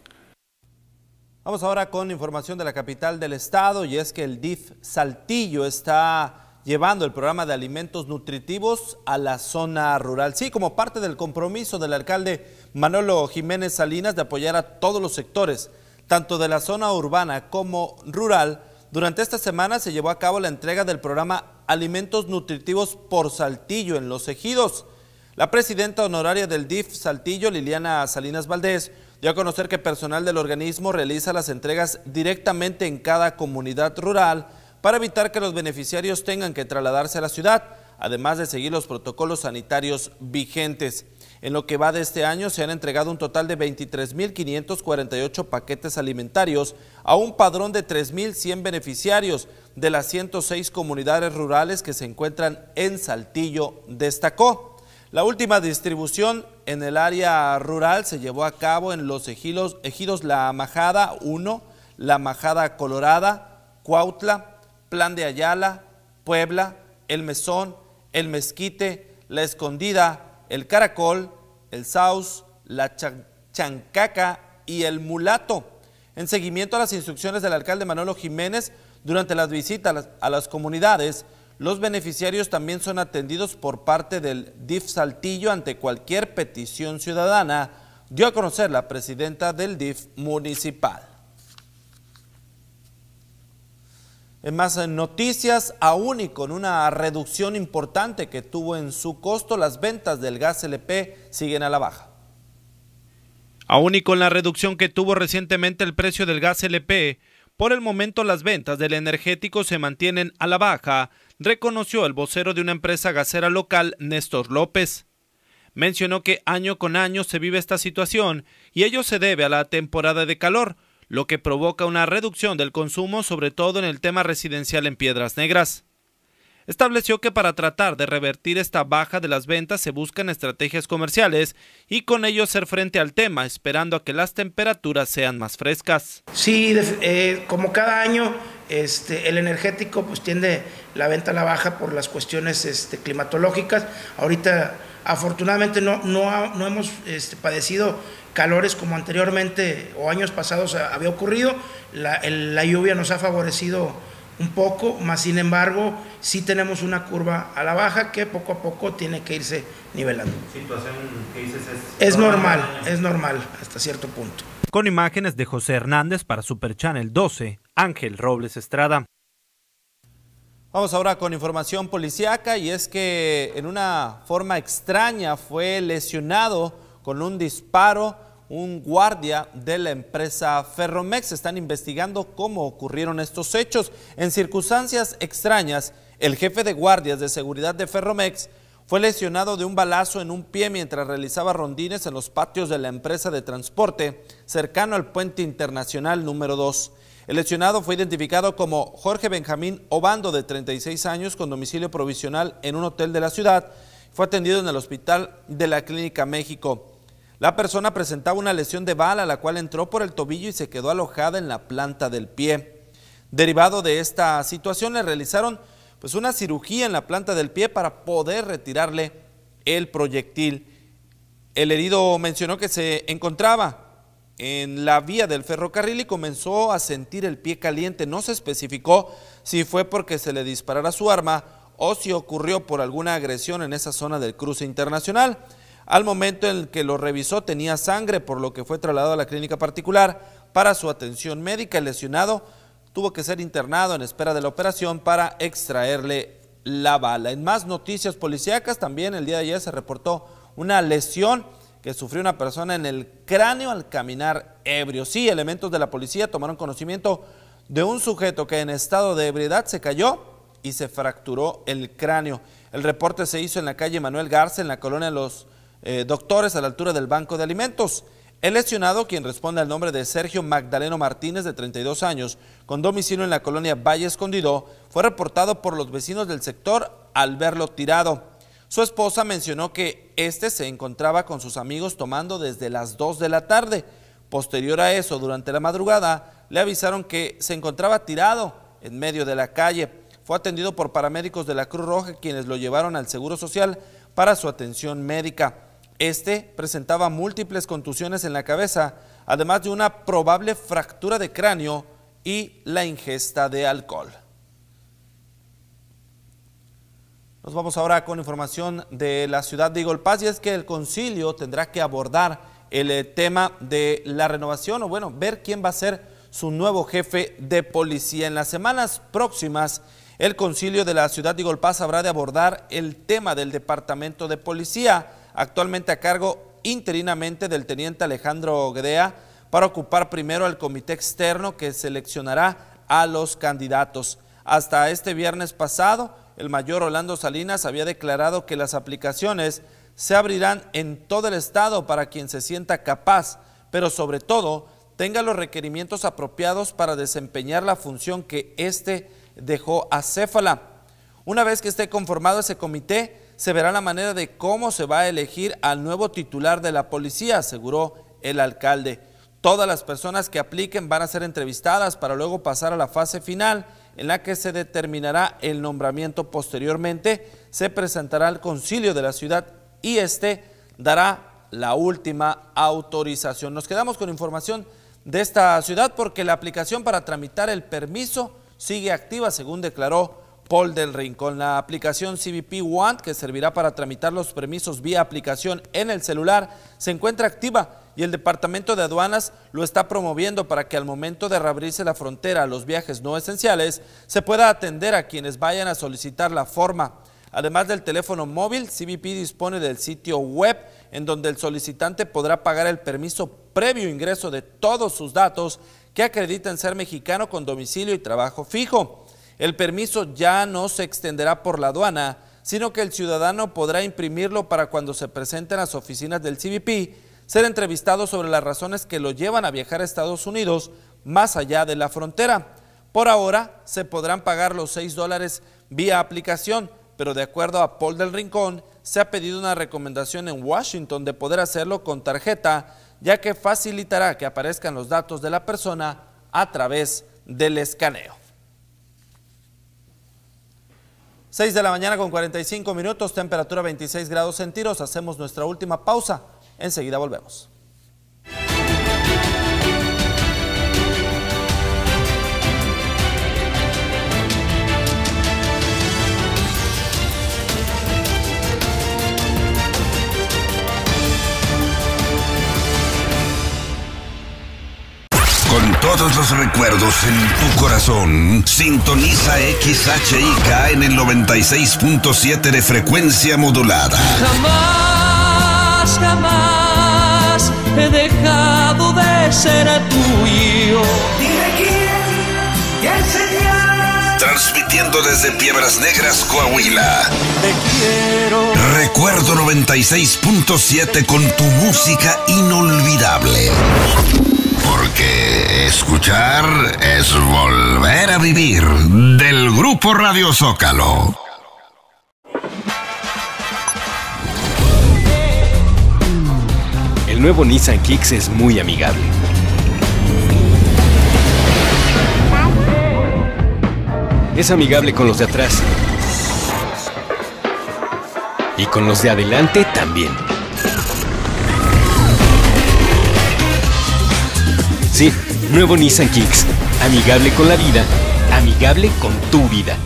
Vamos ahora con información de la capital del estado y es que el DIF Saltillo está llevando el programa de alimentos nutritivos a la zona rural. Sí, como parte del compromiso del alcalde Manolo Jiménez Salinas de apoyar a todos los sectores, tanto de la zona urbana como rural. Durante esta semana se llevó a cabo la entrega del programa Alimentos Nutritivos por Saltillo en los ejidos. La presidenta honoraria del DIF Saltillo, Liliana Salinas Valdés, dio a conocer que personal del organismo realiza las entregas directamente en cada comunidad rural para evitar que los beneficiarios tengan que trasladarse a la ciudad, además de seguir los protocolos sanitarios vigentes. En lo que va de este año se han entregado un total de 23.548 paquetes alimentarios a un padrón de 3.100 beneficiarios de las 106 comunidades rurales que se encuentran en Saltillo, destacó. La última distribución en el área rural se llevó a cabo en los ejidos La Majada 1, La Majada Colorada, Cuautla, Plan de Ayala, Puebla, El Mesón, El Mezquite, La Escondida, El Caracol, El Saus, La Chancaca y El Mulato. En seguimiento a las instrucciones del alcalde Manolo Jiménez, durante las visitas a las comunidades, los beneficiarios también son atendidos por parte del DIF Saltillo ante cualquier petición ciudadana, dio a conocer la presidenta del DIF municipal. En más noticias, aún y con una reducción importante que tuvo en su costo, las ventas del gas LP siguen a la baja. Aún y con la reducción que tuvo recientemente el precio del gas LP, por el momento las ventas del energético se mantienen a la baja, reconoció el vocero de una empresa gasera local, Néstor López. Mencionó que año con año se vive esta situación y ello se debe a la temporada de calor, lo que provoca una reducción del consumo, sobre todo en el tema residencial en Piedras Negras. Estableció que para tratar de revertir esta baja de las ventas se buscan estrategias comerciales y con ello hacer frente al tema, esperando a que las temperaturas sean más frescas. Sí, como cada año El energético pues tiende la venta a la baja por las cuestiones climatológicas. Ahorita afortunadamente no hemos padecido calores como anteriormente o años pasados había ocurrido. La lluvia nos ha favorecido un poco, más sin embargo sí tenemos una curva a la baja que poco a poco tiene que irse nivelando. Situación que dices es normal hasta cierto punto. Con imágenes de José Hernández para Super Channel 12, Ángel Robles Estrada. Vamos ahora con información policíaca, y es que en una forma extraña fue lesionado con un disparo un guardia de la empresa Ferromex. Están investigando cómo ocurrieron estos hechos. En circunstancias extrañas, el jefe de guardias de seguridad de Ferromex fue lesionado de un balazo en un pie mientras realizaba rondines en los patios de la empresa de transporte cercano al puente internacional número 2. El lesionado fue identificado como Jorge Benjamín Obando, de 36 años, con domicilio provisional en un hotel de la ciudad. Fue atendido en el hospital de la Clínica México. La persona presentaba una lesión de bala, la cual entró por el tobillo y se quedó alojada en la planta del pie. Derivado de esta situación, le realizaron una cirugía en la planta del pie para poder retirarle el proyectil. El herido mencionó que se encontraba en la vía del ferrocarril y comenzó a sentir el pie caliente. No se especificó si fue porque se le disparara su arma o si ocurrió por alguna agresión en esa zona del cruce internacional. Al momento en el que lo revisó tenía sangre, por lo que fue trasladado a la clínica particular para su atención médica. El lesionado tuvo que ser internado en espera de la operación para extraerle la bala. En más noticias policíacas, también el día de ayer se reportó una lesión que sufrió una persona en el cráneo al caminar ebrio. Sí, elementos de la policía tomaron conocimiento de un sujeto que en estado de ebriedad se cayó y se fracturó el cráneo. El reporte se hizo en la calle Manuel Garza, en la colonia de los Doctores, a la altura del Banco de Alimentos. El lesionado, quien responde al nombre de Sergio Magdaleno Martínez, de 32 años, con domicilio en la colonia Valle Escondido, fue reportado por los vecinos del sector al verlo tirado. Su esposa mencionó que se encontraba con sus amigos tomando desde las 2 de la tarde. Posterior a eso, durante la madrugada, le avisaron que se encontraba tirado en medio de la calle. Fue atendido por paramédicos de la Cruz Roja, quienes lo llevaron al Seguro Social para su atención médica. Presentaba múltiples contusiones en la cabeza, además de una probable fractura de cráneo y la ingesta de alcohol. Nos vamos ahora con información de la ciudad de Eagle Pass, y es que el concilio tendrá que abordar el tema de la renovación, o ver quién va a ser su nuevo jefe de policía. En las semanas próximas, el concilio de la ciudad de Eagle Pass habrá de abordar el tema del departamento de policía, actualmente a cargo interinamente del teniente Alejandro Guedea, para ocupar primero el comité externo que seleccionará a los candidatos. Hasta este viernes pasado, el mayor Orlando Salinas había declarado que las aplicaciones se abrirán en todo el estado para quien se sienta capaz, pero sobre todo tenga los requerimientos apropiados para desempeñar la función que dejó acéfala. Una vez que esté conformado ese comité, se verá la manera de cómo se va a elegir al nuevo titular de la policía, aseguró el alcalde. Todas las personas que apliquen van a ser entrevistadas para luego pasar a la fase final, en la que se determinará el nombramiento. Posteriormente se presentará al concilio de la ciudad y dará la última autorización. Nos quedamos con información de esta ciudad porque la aplicación para tramitar el permiso sigue activa, según declaró Paul del Rincón. La aplicación CBP One, que servirá para tramitar los permisos vía aplicación en el celular, se encuentra activa y el Departamento de Aduanas lo está promoviendo para que al momento de reabrirse la frontera a los viajes no esenciales se pueda atender a quienes vayan a solicitar la forma. Además del teléfono móvil, CBP dispone del sitio web en donde el solicitante podrá pagar el permiso previo ingreso de todos sus datos que acrediten ser mexicano con domicilio y trabajo fijo. El permiso ya no se extenderá por la aduana, sino que el ciudadano podrá imprimirlo para cuando se presente en las oficinas del CBP, ser entrevistado sobre las razones que lo llevan a viajar a Estados Unidos más allá de la frontera. Por ahora se podrán pagar los $6 vía aplicación, pero de acuerdo a Paul del Rincón, se ha pedido una recomendación en Washington de poder hacerlo con tarjeta, ya que facilitará que aparezcan los datos de la persona a través del escaneo. 6 de la mañana con 45 minutos, temperatura 26 grados centígrados. Hacemos nuestra última pausa. Enseguida volvemos. Con todos los recuerdos en tu corazón, sintoniza XHIK en el 96.7 de frecuencia modulada. Jamás, jamás he dejado de ser tuyo. Dime quién sería. Transmitiendo desde Piedras Negras, Coahuila. Te quiero. Recuerdo 96.7 con tu música inolvidable. Porque escuchar es volver a vivir. Del Grupo Radio Zócalo. El nuevo Nissan Kicks es muy amigable. Es amigable con los de atrás. Y con los de adelante también. Sí, nuevo Nissan Kicks. Amigable con la vida, amigable con tu vida.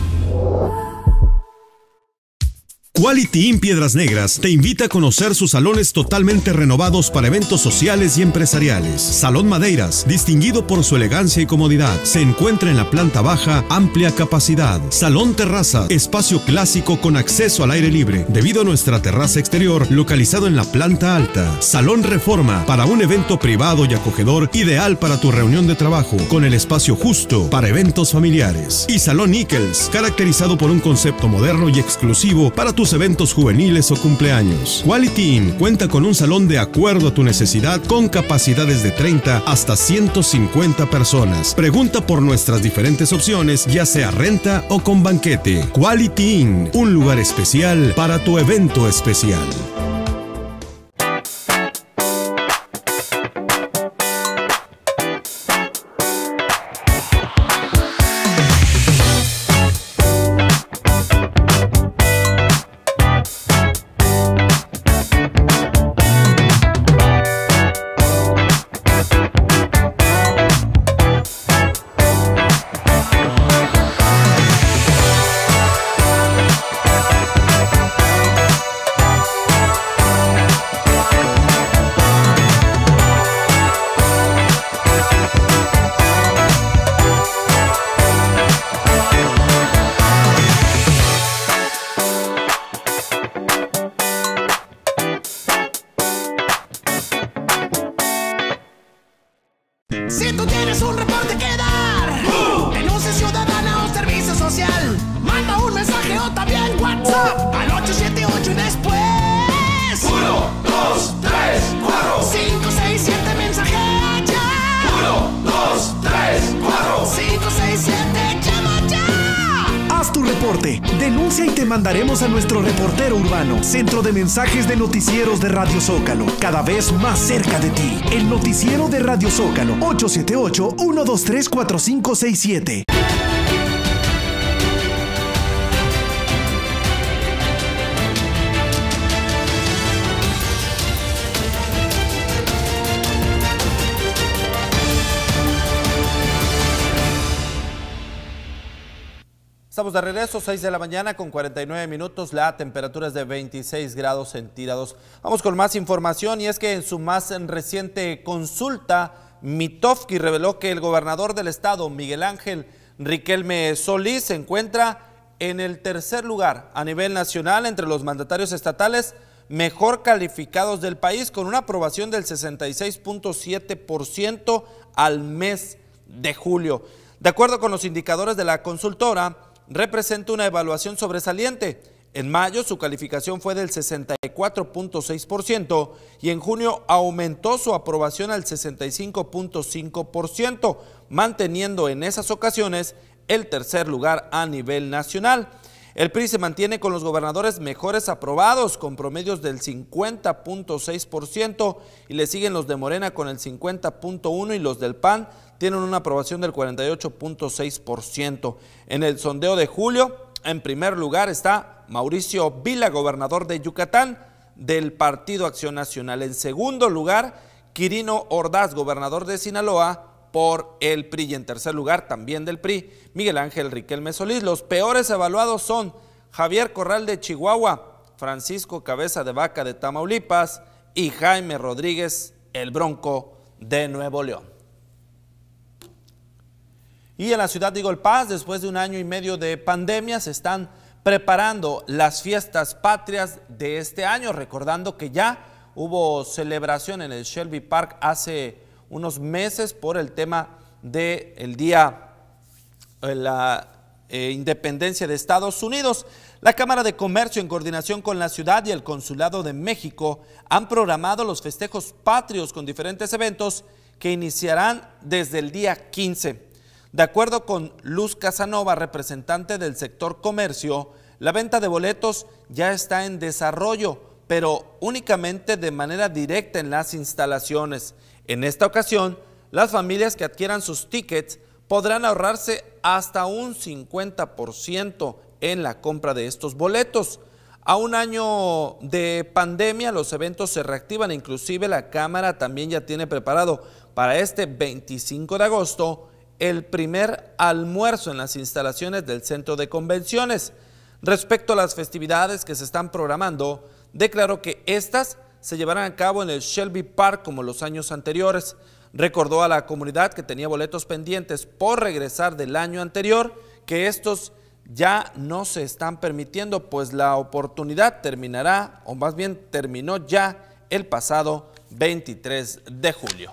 Quality Inn Piedras Negras te invita a conocer sus salones totalmente renovados para eventos sociales y empresariales. Salón Madeiras, distinguido por su elegancia y comodidad, se encuentra en la planta baja, amplia capacidad. Salón Terraza, espacio clásico con acceso al aire libre, debido a nuestra terraza exterior localizado en la planta alta. Salón Reforma, para un evento privado y acogedor, ideal para tu reunión de trabajo, con el espacio justo para eventos familiares. Y Salón Nichols, caracterizado por un concepto moderno y exclusivo para tus eventos juveniles o cumpleaños. Quality Inn cuenta con un salón de acuerdo a tu necesidad con capacidades de 30 hasta 150 personas. Pregunta por nuestras diferentes opciones, ya sea renta o con banquete. Quality Inn, un lugar especial para tu evento especial. Si tú tienes un reporte que dar, denuncia ciudadana o servicio social, manda un mensaje o también WhatsApp al 878 y después 1, 2, 3, 4, 5, 6, 7 mensaje ya. 1, 2, 3, 4, 5, 6, 7, llama ya. Haz tu reporte, denuncia y te mandaremos a nuestro reportero urbano, Centro de Mensajes de Noticieros de Radio Zócalo, cada vez más cerca de ti. El noticiero de Radio Zócalo, 878-123-4567. Estamos de regreso, 6 de la mañana con 49 minutos, la temperatura es de 26 grados centígrados. Vamos con más información y es que en su más reciente consulta, Mitofsky reveló que el gobernador del estado, Miguel Ángel Riquelme Solís, se encuentra en el tercer lugar a nivel nacional entre los mandatarios estatales mejor calificados del país, con una aprobación del 66.7% al mes de julio. De acuerdo con los indicadores de la consultora, representa una evaluación sobresaliente. En mayo su calificación fue del 64.6% y en junio aumentó su aprobación al 65.5%, manteniendo en esas ocasiones el tercer lugar a nivel nacional. El PRI se mantiene con los gobernadores mejores aprobados, con promedios del 50.6%, y le siguen los de Morena con el 50.1% y los del PAN tienen una aprobación del 48.6%. En el sondeo de julio, En primer lugar está Mauricio Vila, gobernador de Yucatán, del Partido Acción Nacional. En segundo lugar, Quirino Ordaz, gobernador de Sinaloa, por el PRI. Y en tercer lugar, también del PRI, Miguel Ángel Riquelme Solís. Los peores evaluados son Javier Corral de Chihuahua, Francisco Cabeza de Vaca de Tamaulipas y Jaime Rodríguez, el Bronco de Nuevo León. Y en la ciudad de Eagle Pass, después de 1 año y medio de pandemia, se están preparando las fiestas patrias de este año, recordando que ya hubo celebración en el Shelby Park hace unos meses por el tema del día de la independencia de Estados Unidos. La Cámara de Comercio, en coordinación con la ciudad y el Consulado de México, han programado los festejos patrios con diferentes eventos que iniciarán desde el día 15. De acuerdo con Luz Casanova, representante del sector comercio, la venta de boletos ya está en desarrollo, pero únicamente de manera directa en las instalaciones. En esta ocasión, las familias que adquieran sus tickets podrán ahorrarse hasta un 50% en la compra de estos boletos. A 1 año de pandemia, los eventos se reactivan, inclusive la Cámara también ya tiene preparado para este 25 de agosto el primer almuerzo en las instalaciones del Centro de Convenciones. Respecto a las festividades que se están programando, declaró que estas se llevarán a cabo en el Shelby Park como los años anteriores. Recordó a la comunidad que tenía boletos pendientes por regresar del año anterior que estos ya no se están permitiendo, pues la oportunidad terminará, o más bien terminó ya el pasado 23 de julio.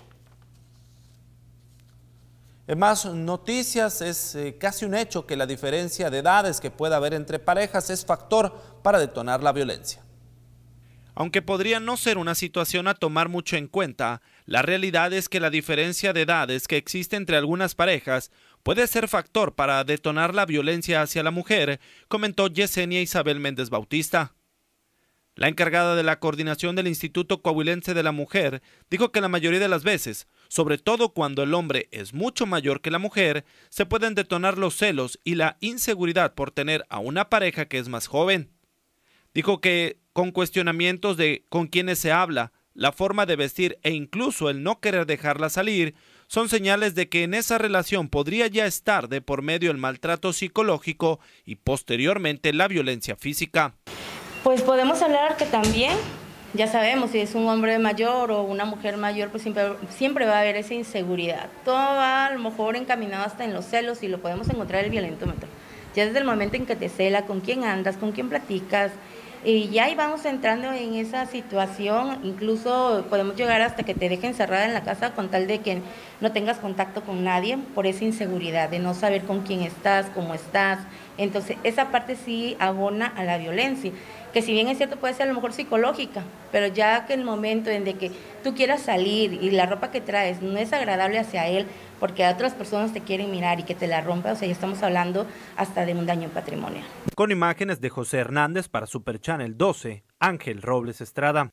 En más noticias, es casi un hecho que la diferencia de edades que pueda haber entre parejas es factor para detonar la violencia. Aunque podría no ser una situación a tomar mucho en cuenta, la realidad es que la diferencia de edades que existe entre algunas parejas puede ser factor para detonar la violencia hacia la mujer, comentó Yesenia Isabel Méndez Bautista. La encargada de la coordinación del Instituto Coahuilense de la Mujer dijo que la mayoría de las veces, sobre todo cuando el hombre es mucho mayor que la mujer, se pueden detonar los celos y la inseguridad por tener a una pareja que es más joven. Dijo que con cuestionamientos de con quiénes se habla, la forma de vestir e incluso el no querer dejarla salir, son señales de que en esa relación podría ya estar de por medio el maltrato psicológico y posteriormente la violencia física. Pues podemos hablar que también, ya sabemos, si es un hombre mayor o una mujer mayor, pues siempre va a haber esa inseguridad. Todo va a lo mejor encaminado hasta en los celos y lo podemos encontrar en el violentómetro. Ya desde el momento en que te cela, con quién andas, con quién platicas, y ya ahí vamos entrando en esa situación, incluso podemos llegar hasta que te dejen encerrada en la casa con tal de que no tengas contacto con nadie por esa inseguridad de no saber con quién estás, cómo estás. Entonces esa parte sí abona a la violencia, que si bien es cierto puede ser a lo mejor psicológica, pero ya que el momento en de que tú quieras salir y la ropa que traes no es agradable hacia él porque otras personas te quieren mirar y que te la rompa, o sea, ya estamos hablando hasta de un daño patrimonial. Con imágenes de José Hernández para Super Channel 12, Ángel Robles Estrada.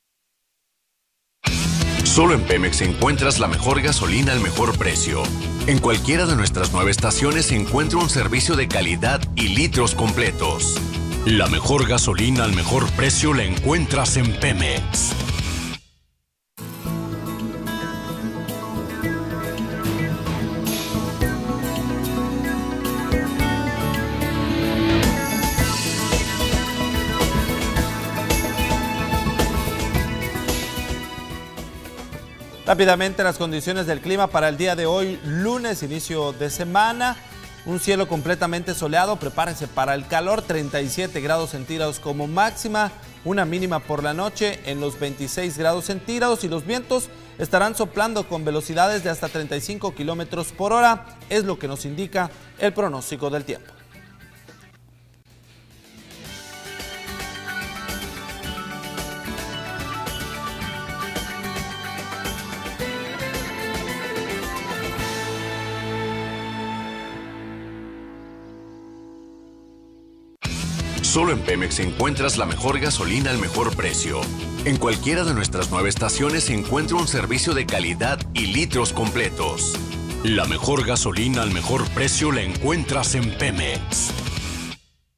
Solo en Pemex encuentras la mejor gasolina al mejor precio. En cualquiera de nuestras 9 estaciones se encuentra un servicio de calidad y litros completos. La mejor gasolina al mejor precio la encuentras en Pemex. Rápidamente las condiciones del clima para el día de hoy, lunes, inicio de semana. Un cielo completamente soleado, prepárense para el calor, 37 grados centígrados como máxima, una mínima por la noche en los 26 grados centígrados y los vientos estarán soplando con velocidades de hasta 35 kilómetros por hora, es lo que nos indica el pronóstico del tiempo. Solo en Pemex encuentras la mejor gasolina al mejor precio. En cualquiera de nuestras 9 estaciones se encuentra un servicio de calidad y litros completos. La mejor gasolina al mejor precio la encuentras en Pemex.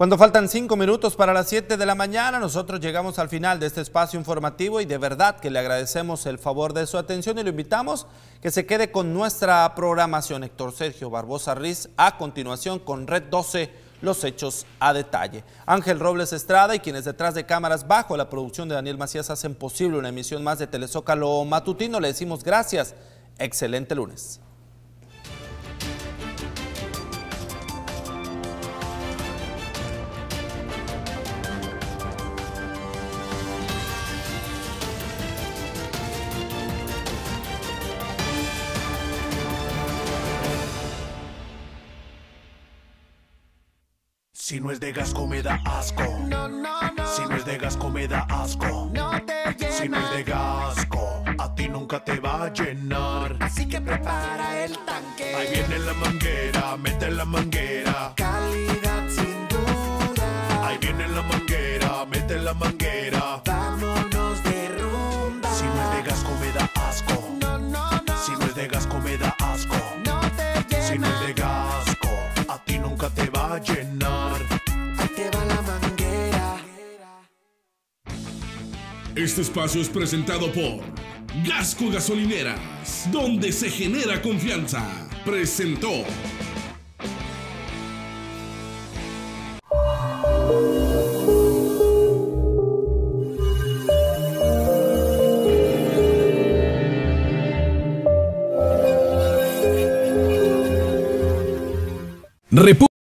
Cuando faltan 5 minutos para las 7 de la mañana, nosotros llegamos al final de este espacio informativo y de verdad que le agradecemos el favor de su atención y lo invitamos que se quede con nuestra programación. Héctor Sergio Barbosa Riz, a continuación con Red 12, los hechos a detalle. Ángel Robles Estrada y quienes detrás de cámaras bajo la producción de Daniel Macías hacen posible una emisión más de Telezócalo Matutino. Le decimos gracias. Excelente lunes. Si no es de Gasco me da asco. Si no es de Gasco me da asco. Si no es de Gasco, a ti nunca te va a llenar. Así que prepara el tanque. Ahí viene la manguera, mete la manguera. Calidad sin duda. Ahí viene la manguera, mete la manguera. Vámonos de rumba. Si no es de Gasco me da asco. Si no es de Gasco me da asco. Si no es de Gasco, a ti nunca te va a llenar. Este espacio es presentado por Gasco Gasolineras, donde se genera confianza. Presentó.